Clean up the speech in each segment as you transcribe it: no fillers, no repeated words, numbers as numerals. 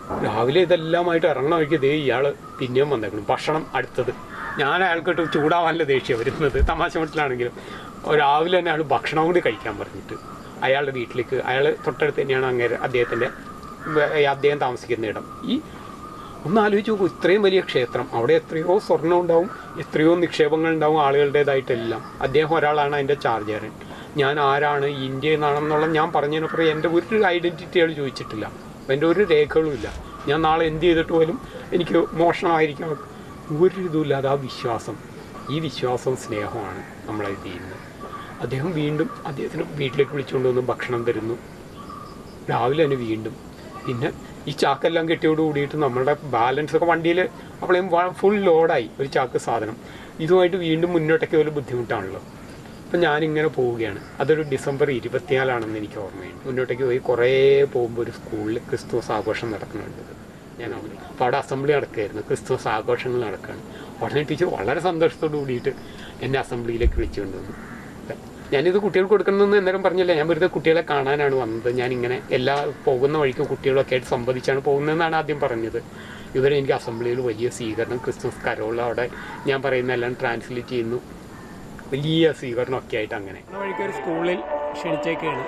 രാവിലെ ഇതെല്ലാമായിട്ട് ഇറങ്ങണ വഴിക്ക് ദേ ഇയാൾ പിന്നെയും വന്നേക്കണം. ഭക്ഷണം അടുത്തത്. ഞാൻ അയാൾക്കിട്ട് ചൂടാവാനല്ല ദേഷ്യം വരുന്നത്, തമാശ മട്ടിലാണെങ്കിലും. രാവിലെ തന്നെ അയാൾ ഭക്ഷണം കൂടി കഴിക്കാൻ പറഞ്ഞിട്ട് അയാളുടെ വീട്ടിലേക്ക്, അയാൾ തൊട്ടടുത്ത് തന്നെയാണ് അദ്ദേഹം താമസിക്കുന്ന ഇടം. ഒന്ന് ആലോചിച്ച് നോക്കൂ, ഇത്രയും വലിയ ക്ഷേത്രം, അവിടെ എത്രയോ സ്വർണ്ണം ഉണ്ടാവും, എത്രയോ നിക്ഷേപങ്ങൾ ഉണ്ടാവും ആളുകളുടേതായിട്ടെല്ലാം. അദ്ദേഹം ഒരാളാണ് അതിൻ്റെ ചാർജറും. ഞാൻ ആരാണ്, ഇന്ത്യ എന്നാണെന്നുള്ള ഞാൻ പറഞ്ഞതിനപ്പുറം എൻ്റെ ഒരു ഐഡൻറ്റിറ്റി അയാൾ ചോദിച്ചിട്ടില്ല, എൻ്റെ ഒരു രേഖകളും ഇല്ല. ഞാൻ നാളെ എന്ത് ചെയ്തിട്ട് പോലും എനിക്ക് മോഷണമായിരിക്കാം, ഒരു ഇതുമില്ലാതെ ആ വിശ്വാസം, ഈ വിശ്വാസവും സ്നേഹമാണ് നമ്മളത് ചെയ്യുന്നത്. അദ്ദേഹം വീണ്ടും അദ്ദേഹത്തിന് വീട്ടിലേക്ക് വിളിച്ചുകൊണ്ട് വന്ന് ഭക്ഷണം തരുന്നു രാവിലെ തന്നെ വീണ്ടും. പിന്നെ ഈ ചാക്കെല്ലാം കെട്ടിയോട് കൂടിയിട്ട് നമ്മളുടെ ബാലൻസൊക്കെ വണ്ടിയിൽ അപ്പോഴേയും ഫുൾ ലോഡായി ഒരു ചാക്ക് സാധനം. ഇതുമായിട്ട് വീണ്ടും മുന്നോട്ടേക്ക് ഒരു ബുദ്ധിമുട്ടാണല്ലോ. അപ്പം ഞാനിങ്ങനെ പോവുകയാണ്. അതൊരു ഡിസംബർ 24 എനിക്ക് ഓർമ്മയുണ്ട്. മുന്നോട്ടേക്ക് പോയി കുറേ പോകുമ്പോൾ ഒരു സ്കൂളിൽ ക്രിസ്തുമസ് ആഘോഷം നടക്കുന്നുണ്ട്. ഞാൻ അവിടെ അപ്പോൾ അവിടെ അസംബ്ലി നടക്കുകയായിരുന്നു, ക്രിസ്തുമസ് ആഘോഷങ്ങൾ നടക്കുകയാണ്. ഉടനെ ടീച്ചർ വളരെ സന്തോഷത്തോട് കൂടിയിട്ട് എന്നെ അസംബ്ലിയിലേക്ക് വിളിച്ചുകൊണ്ട് വന്നു. ഞാനിത് കുട്ടികൾക്ക് കൊടുക്കണമെന്ന് അന്നേരം പറഞ്ഞില്ല, ഞാൻ വെറുതെ കുട്ടികളെ കാണാനാണ് വന്നത്. ഞാനിങ്ങനെ എല്ലാ പോകുന്ന വഴിക്കും കുട്ടികളൊക്കെ ആയിട്ട് സംവദിച്ചാണ് പോകുന്നതെന്നാണ് ആദ്യം പറഞ്ഞത്. ഇവരെ എനിക്ക് അസംബ്ലിയിൽ വലിയ സ്വീകരണം, ക്രിസ്മസ് കരോൾ അവിടെ ഞാൻ പറയുന്നതെല്ലാം ട്രാൻസ്ലേറ്റ് ചെയ്യുന്നു, വലിയ സ്വീകരണമൊക്കെ ആയിട്ട്. അങ്ങനെ വഴിക്കൊരു സ്കൂളിൽ ക്ഷണിച്ചേക്കാണ്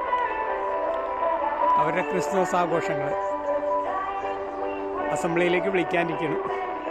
അവരുടെ ക്രിസ്മസ് ആഘോഷങ്ങൾ. അസംബ്ലിയിലേക്ക് വിളിക്കാനിരിക്കണം.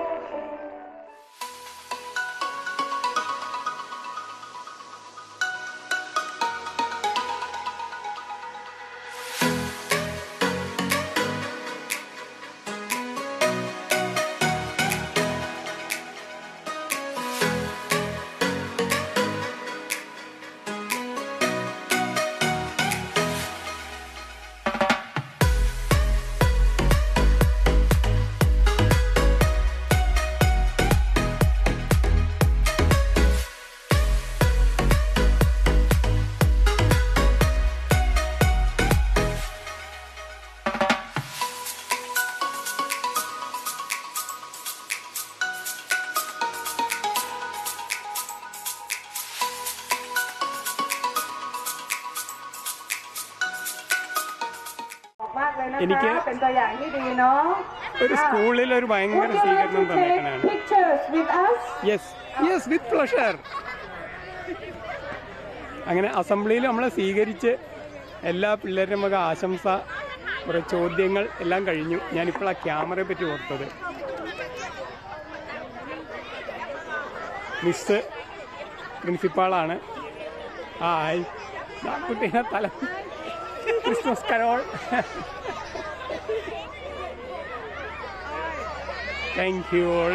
എനിക്ക് ഒരു സ്കൂളിൽ ഒരു ഭയങ്കര സ്വീകരണം തന്നേക്കണാണ്. Yes with pleasure. അങ്ങനെ അസംബ്ലിയിൽ നമ്മളെ സ്വീകരിച്ച് എല്ലാ പിള്ളേരുടെ നമുക്ക് ആശംസ, കുറേ ചോദ്യങ്ങൾ എല്ലാം കഴിഞ്ഞു. ഞാനിപ്പോൾ ആ ക്യാമറയെ പറ്റി ഓർത്തത്. മിസ് പ്രിൻസിപ്പാളാണ്. ഹായ്, കുട്ടീനെ തല Christmas carol. Thank you all.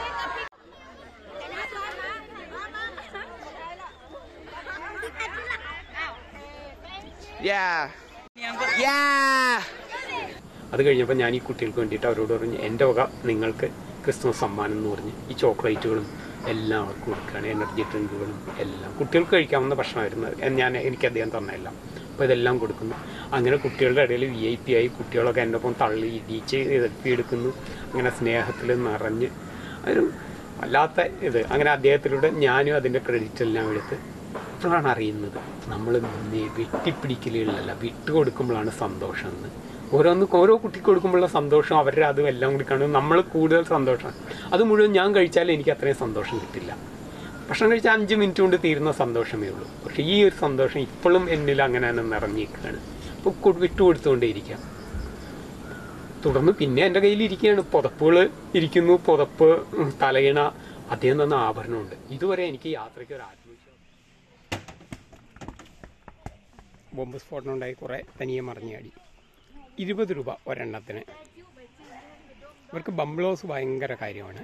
അത് കഴിഞ്ഞപ്പോൾ ഞാൻ ഈ കുട്ടികൾക്ക് വേണ്ടിയിട്ട് അവരോട് പറഞ്ഞു, എൻ്റെ വക നിങ്ങൾക്ക് ക്രിസ്മസ് സമ്മാനം എന്ന് പറഞ്ഞ് ഈ ചോക്ലേറ്റുകളും എല്ലാം അവർക്ക് കൊടുക്കുകയാണ്, എനർജി ഡ്രിങ്കുകളും എല്ലാം. കുട്ടികൾക്ക് കഴിക്കാവുന്ന ഭക്ഷണമായിരുന്നു എനിക്ക് അദ്ദേഹം തന്നെല്ലാം. അപ്പോൾ ഇതെല്ലാം കൊടുക്കുന്നു. അങ്ങനെ കുട്ടികളുടെ ഇടയിൽ VIP ആയി. കുട്ടികളൊക്കെ എൻ്റെ ഒപ്പം തള്ളി ഇടിച്ച് എടുക്കുന്നു. അങ്ങനെ സ്നേഹത്തിൽ നിറഞ്ഞ് ഒരു വല്ലാത്ത ഇത്. അങ്ങനെ അദ്ദേഹത്തിലൂടെ ഞാനും അതിൻ്റെ ക്രെഡിറ്റ് എല്ലാം എടുത്ത് ഇപ്പോഴാണ് അറിയുന്നത് നമ്മൾ വെട്ടിപ്പിടിക്കലുകളല്ല, വിട്ടുകൊടുക്കുമ്പോഴാണ് സന്തോഷം എന്ന്. ഓരോ കുട്ടിക്ക് കൊടുക്കുമ്പോഴുള്ള സന്തോഷം അവരുടെ അതും എല്ലാം കൂടി കാണും നമ്മൾ കൂടുതൽ സന്തോഷം. അത് മുഴുവൻ ഞാൻ കഴിച്ചാലും എനിക്ക് അത്രയും സന്തോഷം കിട്ടില്ല. ഭക്ഷണം കഴിച്ചാൽ 5 മിനിറ്റ് കൊണ്ട് തീരുന്ന സന്തോഷമേ ഉള്ളൂ. പക്ഷേ ഈ ഒരു സന്തോഷം ഇപ്പോഴും എന്നിൽ അങ്ങനെ തന്നെ നിറഞ്ഞിരിക്കുകയാണ്. ഇപ്പോൾ വിട്ടുകൊടുത്തുകൊണ്ടേയിരിക്കാം. തുടർന്ന് പിന്നെ എൻ്റെ കയ്യിലിരിക്കുകയാണ് പുതപ്പുകൾ ഇരിക്കുന്നു, പുതപ്പ്, തലയിണ, അദ്ദേഹം തന്ന ആഭരണമുണ്ട്. ഇതുവരെ എനിക്ക് യാത്രയ്ക്ക് ഒരു ആത്മവിശ്വാസം. ബോംബ് സ്ഫോടനം ഉണ്ടായി, കുറേ തനിയെ മറിഞ്ഞാടി. 20 രൂപ ഒരെണ്ണത്തിന്. ഇവർക്ക് ബംബ്ലോസ് ഭയങ്കര കാര്യമാണ്.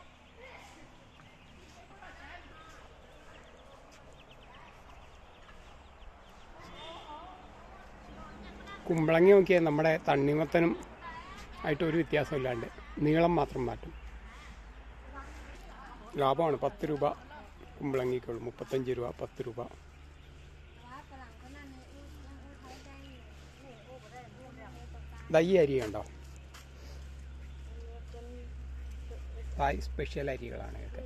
കുമ്പളങ്ങി നോക്കിയാൽ നമ്മുടെ തണ്ണിമത്തനും ആയിട്ട് ഒരു വ്യത്യാസമില്ലാണ്ട് നീളം മാത്രം മാറ്റും. ലാഭമാണ്. 10 രൂപ കുമ്പളങ്ങിക്കുള്ളൂ, 35 രൂപ, 10 രൂപ. ഈ അരി കണ്ടോ, തായ് സ്പെഷ്യൽ അരികളാണ് ഇതൊക്കെ.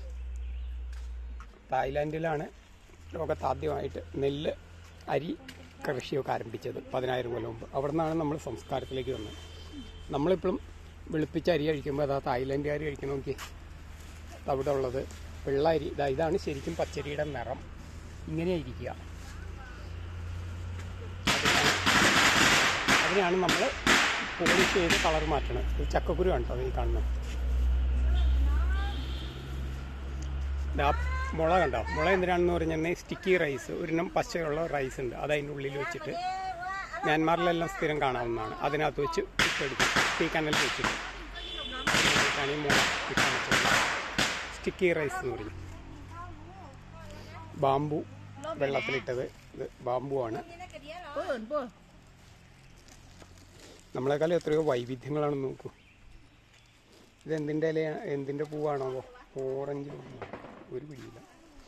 തായ്ലാൻഡിലാണ് ലോകത്താദ്യമായിട്ട് അരി കൃഷിയൊക്കെ ആരംഭിച്ചത് 10,000 കൊല്ലം മുമ്പ്. അവിടെ നിന്നാണ് നമ്മൾ സംസ്കാരത്തിലേക്ക് വന്നത്. നമ്മളിപ്പോഴും വെളുപ്പിച്ച അരി കഴിക്കുമ്പോൾ അതാ തായ്ലൻഡുകാർ കഴിക്കണം നോക്കി. അവിടെ ഉള്ളത് വെള്ള അരി. ഇതാണ് ശരിക്കും പച്ചരിയുടെ നിറം. ഇങ്ങനെയായിരിക്കുക. അതിനാണ് നമ്മൾ പോളിഷ് ചെയ്ത് കളർ മാറ്റണം. ഇത് ചക്കക്കുരു കണ്ടോ ഈ കാണുന്നത്. മുള കണ്ടോ? മുള എന്തിനാണെന്ന് പറഞ്ഞാൽ സ്റ്റിക്കി റൈസ്, ഒരിനം പച്ചയുള്ള റൈസ് ഉണ്ട്, അത് അതിൻ്റെ ഉള്ളിൽ വെച്ചിട്ട് മ്യാൻമാറിലെല്ലാം സ്ഥിരം കാണാവുന്നതാണ്. അതിനകത്ത് വെച്ച് ഇട്ടെടുക്കും, തീ കനലിൽ വെച്ചിട്ട്. ഈ മുള കിട്ടാൻ വെച്ചത് സ്റ്റിക്കി റൈസ് എന്ന് പറയും. ബാമ്പു വെള്ളത്തിലിട്ടത്, ഇത് ബാമ്പു ആണ്. നമ്മളെക്കാളും എത്രയോ വൈവിധ്യങ്ങളാണെന്ന് നോക്കൂ. ഇത് എന്തിൻ്റെ ഇലയാണ്, എന്തിൻ്റെ പൂവാണോ? ഓറഞ്ച് ഒരു പിടിയില്ല.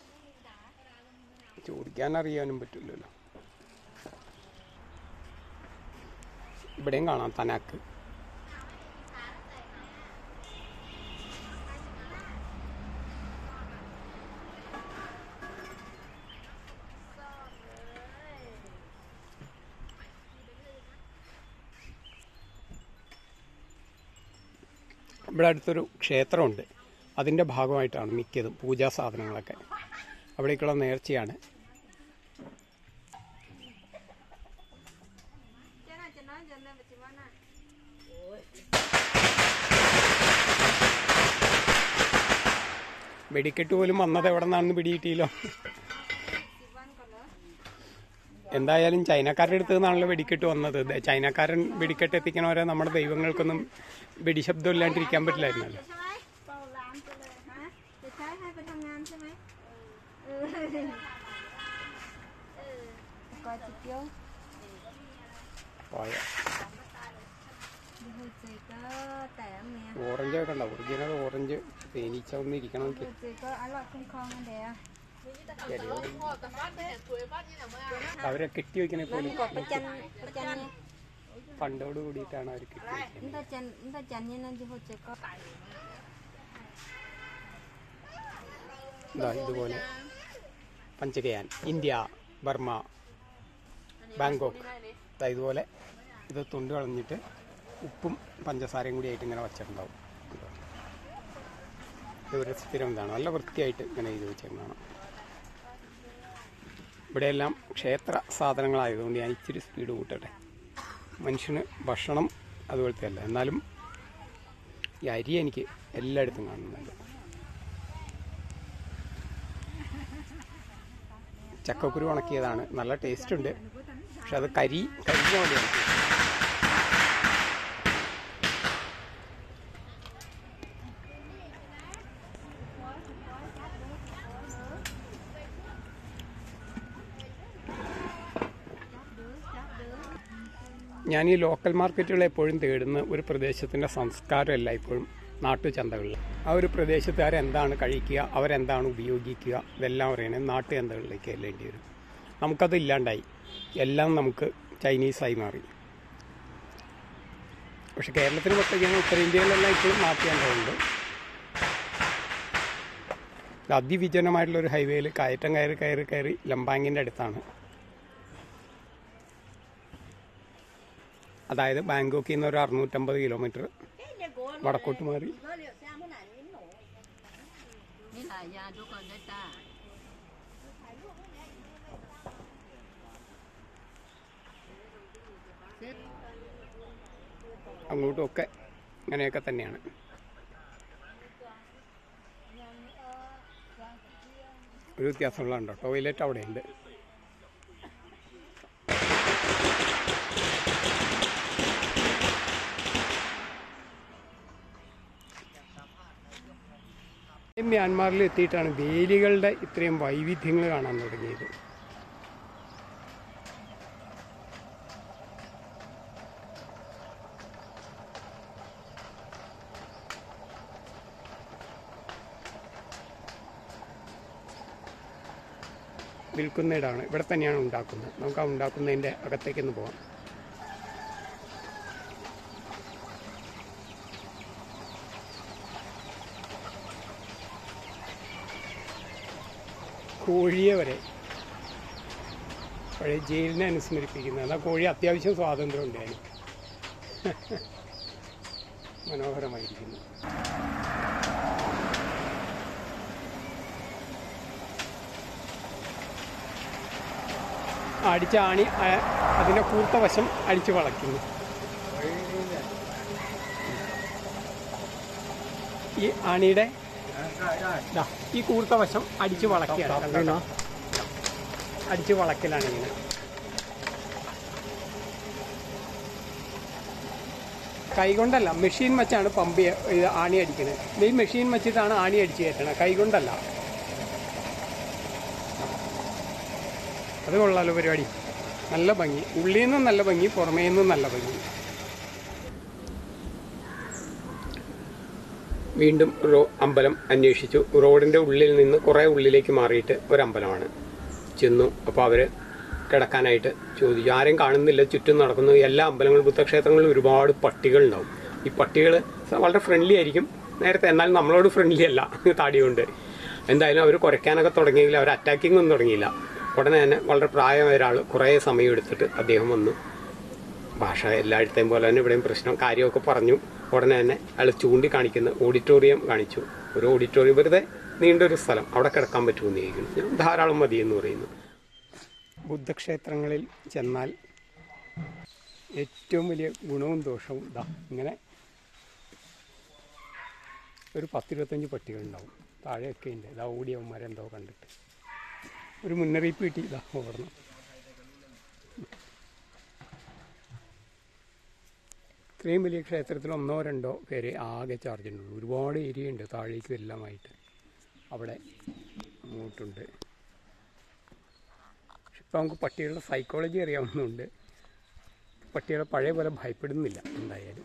ചോദിക്കാനറിയാനും പറ്റില്ലല്ലോ. ഇവിടെയും കാണാം തനാക്ക്. ഇവിടെ അടുത്തൊരു ക്ഷേത്രമുണ്ട്. അതിൻ്റെ ഭാഗമായിട്ടാണ് മിക്കതും പൂജാ സാധനങ്ങളൊക്കെ. അവിടേക്കുള്ള നേർച്ചയാണ്. വെടിക്കെട്ട് പോലും വന്നത് എവിടെ നിന്നാണെന്ന് പിടികിട്ടിയില്ലോ. എന്തായാലും ചൈനക്കാരുടെ അടുത്ത് നിന്നാണല്ലോ വെടിക്കെട്ട് വന്നത്. ചൈനക്കാരൻ വെടിക്കെട്ട് എത്തിക്കണവരെ നമ്മുടെ ദൈവങ്ങൾക്കൊന്നും വെടിശബ്ദം ഇല്ലാണ്ടിരിക്കാൻ പറ്റില്ലായിരുന്നല്ലോ. ഓറഞ്ചൊക്കെ ഉണ്ടാവും. ഒറിജിനൽ ഓറഞ്ച് തേനീച്ച ഒന്ന് ഇരിക്കണം. അവരെ കെട്ടി വയ്ക്കണ പോലും പണ്ടോട് കൂടിയിട്ടാണ് അവർ കെട്ടി വയ്ക്കുന്നത്. ഇതുപോലെ പഞ്ചഗയാൻ, ഇന്ത്യ, ബർമ്മ, ബാങ്കോക്ക്, ഇതുപോലെ ഇത് തൊണ്ട് കളഞ്ഞിട്ട് ഉപ്പും പഞ്ചസാരയും കൂടി ആയിട്ട് ഇങ്ങനെ വച്ചിട്ടുണ്ടാവും. ഇതൊരു സ്ഥിരം ഇതാണ്. നല്ല വൃത്തിയായിട്ട് ഇങ്ങനെ ചെയ്ത് വെച്ചേക്കുന്നതാണ്. ഇവിടെയെല്ലാം ക്ഷേത്ര സാധനങ്ങളായതുകൊണ്ട് ഞാൻ ഇച്ചിരി സ്പീഡ് കൂട്ടട്ടെ. മനുഷ്യന് ഭക്ഷണം അതുപോലത്തെ അല്ല, എന്നാലും ഈ അരി എനിക്ക് എല്ലായിടത്തും കാണുന്നുണ്ട്. ചക്കക്കുരു ഉണക്കിയതാണ്. നല്ല ടേസ്റ്റ് ഉണ്ട്, പക്ഷെ അത് കരിഞ്ഞ പോലെയാണ്. ഞാൻ ഈ ലോക്കൽ മാർക്കറ്റുകൾ എപ്പോഴും തേടുന്ന ഒരു പ്രദേശത്തിൻ്റെ സംസ്കാരമല്ല ഇപ്പോഴും നാട്ടുചന്തകളിൽ. ആ ഒരു പ്രദേശത്തുകാരെന്താണ് കഴിക്കുക, അവരെന്താണ് ഉപയോഗിക്കുക, ഇതെല്ലാം അറിയണേ നാട്ടുചന്തകളിലേക്ക് ചെല്ലേണ്ടി വരും. നമുക്കത് ഇല്ലാണ്ടായി, എല്ലാം നമുക്ക് ചൈനീസായി മാറി. പക്ഷെ കേരളത്തിന് പുറത്തേക്കാണ്, ഉത്തരേന്ത്യയിലെല്ലാം ഇപ്പോഴും നാട്ടുചന്തകളുണ്ട്. അതിവിജനമായിട്ടുള്ളൊരു ഹൈവേയിൽ കയറ്റം കയറി ലംബാങ്ങിൻ്റെ അടുത്താണ്. അതായത് ബാങ്കോക്കിൽ നിന്ന് ഒരു 650 കിലോമീറ്റർ വടക്കോട്ട് മാറി. അങ്ങോട്ടുമൊക്കെ അങ്ങനെയൊക്കെ തന്നെയാണ്. ഒരു വ്യത്യാസമുള്ളതുണ്ടോ? ടോയ്ലറ്റ് അവിടെയുണ്ട്. മ്യാൻമാറിൽ എത്തിയിട്ടാണ് വേലികളുടെ ഇത്രയും വൈവിധ്യങ്ങൾ കാണാൻ തുടങ്ങിയത്. വിൽക്കുന്നിടാണ്, ഇവിടെ തന്നെയാണ് ഉണ്ടാക്കുന്നത്. നമുക്ക് ആ ഉണ്ടാക്കുന്നതിൻ്റെ അകത്തേക്കൊന്ന് പോകാം. കോഴിയെ വരെ പഴയ ജയിലിനെ അനുസ്മരിപ്പിക്കുന്നത്. എന്നാൽ കോഴി അത്യാവശ്യം സ്വാതന്ത്ര്യം ഉണ്ടായിരുന്നു. മനോഹരമായിരിക്കുന്നു. അടിച്ച ആണി അതിൻ്റെ കൂർത്ത വശം അടിച്ച് വളയ്ക്കുന്നു. ഈ ആണിയുടെ ഈ കൂർത്ത വശം അടിച്ച് വളയ്ക്കുകയാണ്. അടിച്ച് വളയ്ക്കലാണ് ഇങ്ങനെ. കൈകൊണ്ടല്ല, മെഷീൻ വെച്ചാണ് പമ്പ് ആണി അടിക്കുന്നത്. ഈ മെഷീൻ വെച്ചിട്ടാണ് ആണി അടിച്ച് കയറ്റണം, കൈകൊണ്ടല്ല. അത് കൊള്ളാലോ പരിപാടി. നല്ല ഭംഗി, ഉള്ളിൽ നിന്നും നല്ല ഭംഗി, പുറമേ നിന്നും നല്ല ഭംഗി. വീണ്ടും അമ്പലം അന്വേഷിച്ചു. റോഡിൻ്റെ ഉള്ളിൽ നിന്ന് കുറേ ഉള്ളിലേക്ക് മാറിയിട്ട് ഒരമ്പലമാണ് ചെന്നു. അപ്പോൾ അവർ കിടക്കാനായിട്ട് ചോദിച്ചു. ആരെയും കാണുന്നില്ല, ചുറ്റും നടക്കുന്നു. എല്ലാ അമ്പലങ്ങളും ബുദ്ധക്ഷേത്രങ്ങളിലും ഒരുപാട് പട്ടികളുണ്ടാവും. ഈ പട്ടികൾ വളരെ ഫ്രണ്ട്ലി ആയിരിക്കും നേരത്തെ, എന്നാൽ നമ്മളോട് ഫ്രണ്ട്ലി അല്ല താടി കൊണ്ട്. എന്തായാലും അവർ കുരയ്ക്കാനൊക്കെ തുടങ്ങിയെങ്കിൽ അവർ അറ്റാക്കിംഗ് ഒന്നും തുടങ്ങിയില്ല. ഉടനെ തന്നെ വളരെ പ്രായമായ ഒരാൾ കുറേ സമയം എടുത്തിട്ട് അദ്ദേഹം വന്നു. ഭാഷ എല്ലായിടത്തെയും പോലെ തന്നെ ഇവിടെയും പ്രശ്നം, കാര്യമൊക്കെ പറഞ്ഞു. ഉടനെ തന്നെ അയാൾ ചൂണ്ടിക്കാണിക്കുന്ന ഓഡിറ്റോറിയം കാണിച്ചു. ഒരു ഓഡിറ്റോറിയം, വെറുതെ നീണ്ടൊരു സ്ഥലം, അവിടെ കിടക്കാൻ പറ്റുമെന്ന് ചോദിക്കുന്നു. ഞാൻ ധാരാളം മതിയെന്ന് പറയുന്നു. ബുദ്ധക്ഷേത്രങ്ങളിൽ ചെന്നാൽ ഏറ്റവും വലിയ ഗുണവും ദോഷവും ഇങ്ങനെ ഒരു 10-25 പട്ടികളുണ്ടാവും. താഴെയൊക്കെ ഉണ്ട്. ഓടിയവന്മാരെന്തോ കണ്ടിട്ട് ഒരു മുന്നറിയിപ്പ് കിട്ടി. ഓടണം. ഇത്രയും വലിയ ക്ഷേത്രത്തിൽ 1-2 പേരെ ആകെ ചാർജ് ഉണ്ട്. ഒരുപാട് ഏരിയ ഉണ്ട് താഴേക്കും എല്ലാമായിട്ട്. അവിടെ അങ്ങോട്ടുണ്ട്. പക്ഷെ ഇപ്പം നമുക്ക് പട്ടികളുടെ സൈക്കോളജി അറിയാവുന്നതുകൊണ്ട് പട്ടികളെ പഴയ പോലെ ഭയപ്പെടുന്നില്ല. എന്തായാലും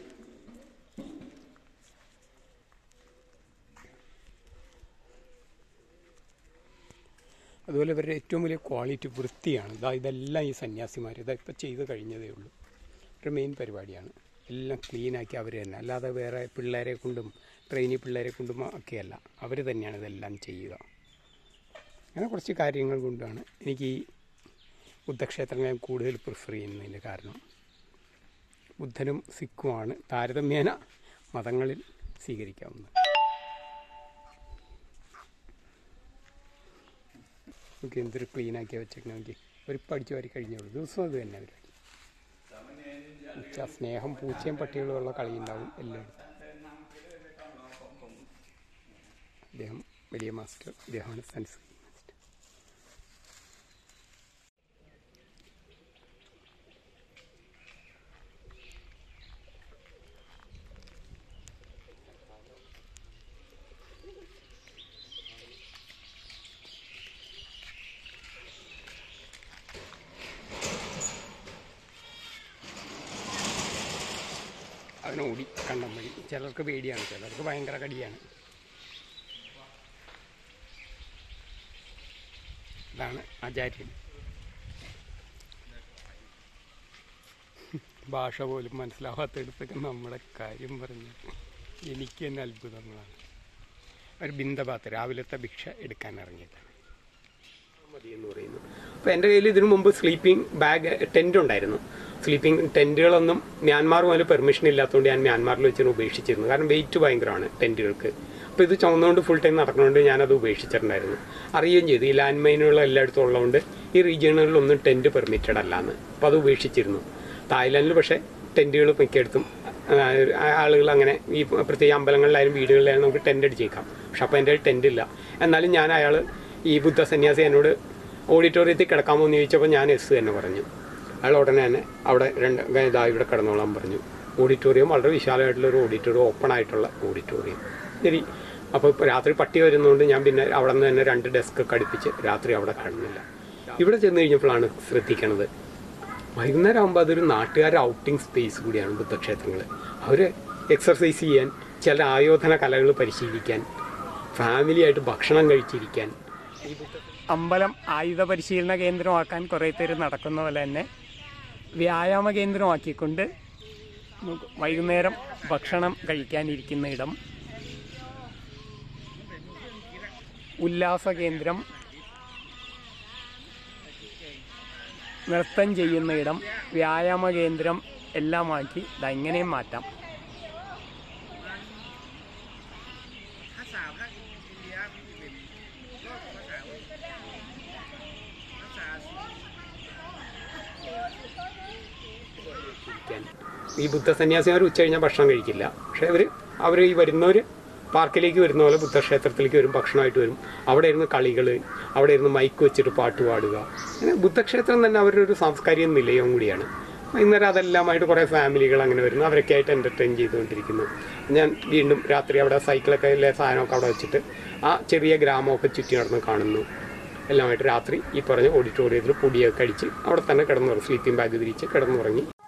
അതുപോലെ ഇവരുടെ ഏറ്റവും വലിയ ക്വാളിറ്റി വൃത്തിയാണ്. ഇതെല്ലാം ഈ സന്യാസിമാർ ഇപ്പം ചെയ്ത് കഴിഞ്ഞതേ ഉള്ളൂ. ഒരു മെയിൻ പരിപാടിയാണ്. എല്ലാം ക്ലീനാക്കി അവർ തന്നെ, അല്ലാതെ വേറെ പിള്ളേരെ കൊണ്ടും ട്രെയിനി പിള്ളേരെ കൊണ്ടും ഒക്കെയല്ല, അവർ തന്നെയാണ് ഇതെല്ലാം ചെയ്യുക. അങ്ങനെ കുറച്ച് കാര്യങ്ങൾ കൊണ്ടാണ് എനിക്ക് ഈ ബുദ്ധക്ഷേത്രങ്ങൾ ഞാൻ കൂടുതൽ പ്രിഫർ ചെയ്യുന്നതിൻ്റെ കാരണം. ബുദ്ധനും സിഖുമാണ് താരതമ്യേന മതങ്ങളിൽ സ്വീകരിക്കാവുന്നത്. നമുക്ക് എന്തൊരു ക്ലീനാക്കിയാൽ വെച്ചേക്കണമെങ്കിൽ ഒരിപ്പം അടിച്ചു വാരി കഴിഞ്ഞോളൂ. ദിവസവും അത് തന്നെ പരിപാടി. സ്നേഹം, പൂച്ചയും പട്ടികളുമുള്ള കളിയുണ്ടാവും എല്ലായിടത്തും. അദ്ദേഹം വലിയ മാസ്റ്റർ, ഇദ്ദേഹമാണ് സൻസ്കൃതി മാസ്റ്റർ. അവനോടി കണ്ടം വഴി. ചിലർക്ക് പേടിയാണ്, ചിലർക്ക് ഭയങ്കര കടിയാണ്. ഇതാണ് ആചാര്യൻ. ഭാഷ പോലും മനസ്സിലാവാത്തടുത്തൊക്കെ നമ്മുടെ കാര്യം പറഞ്ഞ് എനിക്ക് തന്നെ അത്ഭുതങ്ങളാണ്. ഒരു ബിന്ദഭാത്ത് രാവിലത്തെ ഭിക്ഷ എടുക്കാൻ ഇറങ്ങിയതാണ് മതിയെന്ന് പറയുന്നു. അപ്പോൾ എൻ്റെ കയ്യിൽ ഇതിനു മുമ്പ് സ്ലീപ്പിംഗ് ബാഗ് ടെൻ്റ് ഉണ്ടായിരുന്നു. സ്ലീപ്പിംഗ് ടെൻറ്റുകളൊന്നും മ്യാൻമാർ മുതൽ പെർമിഷൻ ഇല്ലാത്തതുകൊണ്ട് ഞാൻ മ്യാൻമാറിൽ വെച്ചാണ് ഉപേക്ഷിച്ചിരുന്നു. കാരണം വെയിറ്റ് ഭയങ്കരമാണ് ടെൻറ്റുകൾക്ക്. അപ്പോൾ ഇത് ചുമന്നുകൊണ്ട് ഫുൾ ടൈം നടക്കുന്നതുകൊണ്ട് ഞാനത് ഉപേക്ഷിച്ചിട്ടുണ്ടായിരുന്നു. അറിയുകയും ചെയ്തു ഈ ലാൻഡ് മൈനുകൾ എല്ലായിടത്തും ഉള്ളതുകൊണ്ട് ഈ റീജിയണുകളിലൊന്നും ടെൻറ്റ് പെർമിറ്റഡ് അല്ലാന്ന്. അപ്പോൾ അത് ഉപേക്ഷിച്ചിരുന്നു. തായ്ലാൻഡിൽ പക്ഷേ ടെൻറ്റുകൾ മിക്കയിടത്തും ആളുകൾ അങ്ങനെ ഈ പ്രത്യേക അമ്പലങ്ങളിലായാലും വീടുകളിലായാലും നമുക്ക് ടെൻ്റ് അടിച്ചേക്കാം. പക്ഷെ അപ്പോൾ എൻ്റെ ടെൻ്റ് ഇല്ല. എന്നാലും ഞാൻ അയാൾ ഈ ബുദ്ധ സന്യാസി എന്നോട് ഓഡിറ്റോറിയത്തിൽ കിടക്കാമോ എന്ന് ചോദിച്ചപ്പോൾ ഞാൻ എസ് തന്നെ പറഞ്ഞു. അയാൾ ഉടനെ തന്നെ അവിടെ ഇവിടെ കിടന്നോളാൻ പറഞ്ഞു. ഓഡിറ്റോറിയം വളരെ വിശാലമായിട്ടുള്ളൊരു ഓഡിറ്റോറിയം, ഓപ്പൺ ആയിട്ടുള്ള ഓഡിറ്റോറിയം. ശരി. അപ്പോൾ ഇപ്പോൾ രാത്രി പട്ടി വരുന്നതുകൊണ്ട് ഞാൻ പിന്നെ അവിടെ നിന്ന് തന്നെ 2 ഡെസ്ക് അടുപ്പിച്ച് രാത്രി അവിടെ കാണുന്നില്ല. ഇവിടെ ചെന്ന് കഴിഞ്ഞപ്പോഴാണ് ശ്രദ്ധിക്കണത്, വൈകുന്നേരം ആകുമ്പോൾ അതൊരു നാട്ടുകാരുടെ ഔട്ടിംഗ് സ്പേസ് കൂടിയാണ് ബുദ്ധക്ഷേത്രങ്ങൾ. അവർ എക്സർസൈസ് ചെയ്യാൻ, ചില ആയോധന കലകൾ പരിശീലിക്കാൻ, ഫാമിലിയായിട്ട് ഭക്ഷണം കഴിച്ചിരിക്കാൻ. അമ്പലം ആയുധ പരിശീലന കേന്ദ്രമാക്കാൻ കുറേ പേര് നടക്കുന്ന പോലെ തന്നെ വ്യായാമ കേന്ദ്രമാക്കിക്കൊണ്ട് വൈകുന്നേരം ഭക്ഷണം കഴിക്കാനിരിക്കുന്ന ഇടം, ഉല്ലാസ കേന്ദ്രം, നൃത്തം ചെയ്യുന്ന ഇടം, വ്യായാമ കേന്ദ്രം എല്ലാമാക്കി ഇതെങ്ങനെയും മാറ്റാം. ഈ ബുദ്ധ സന്യാസിമാർ ഉച്ച കഴിഞ്ഞാൽ ഭക്ഷണം കഴിക്കില്ല. പക്ഷേ അവർ ഈ വരുന്നവർ പാർക്കിലേക്ക് വരുന്ന പോലെ ബുദ്ധക്ഷേത്രത്തിലേക്ക് വരും, ഭക്ഷണമായിട്ട് വരും. അവിടെ ഇരുന്ന് കളികൾ, അവിടെ ഇരുന്ന് മൈക്ക് വെച്ചിട്ട് പാട്ട് പാടുക. അങ്ങനെ ബുദ്ധക്ഷേത്രം തന്നെ അവരുടെ ഒരു സാംസ്കാരിക നിലയം കൂടിയാണ്. ഇന്നേരം അതെല്ലാമായിട്ട് കുറേ ഫാമിലികൾ അങ്ങനെ വരുന്നു, അവരൊക്കെ ആയിട്ട് എൻ്റർടൈൻ ചെയ്തുകൊണ്ടിരിക്കുന്നു. ഞാൻ വീണ്ടും രാത്രി അവിടെ സൈക്കിളൊക്കെ എല്ലാ സാധനമൊക്കെ അവിടെ വെച്ചിട്ട് ആ ചെറിയ ഗ്രാമമൊക്കെ ചുറ്റി നടന്ന് കാണുന്നു. എല്ലാമായിട്ട് രാത്രി ഈ പറഞ്ഞ ഓഡിറ്റോറിയത്തിൽ പൊടിയൊക്കെ അടിച്ച് അവിടെ തന്നെ കിടന്നുറങ്ങി, സ്ലീപ്പിംഗ് ബാഗ് വിരിച്ച് കിടന്നുറങ്ങി.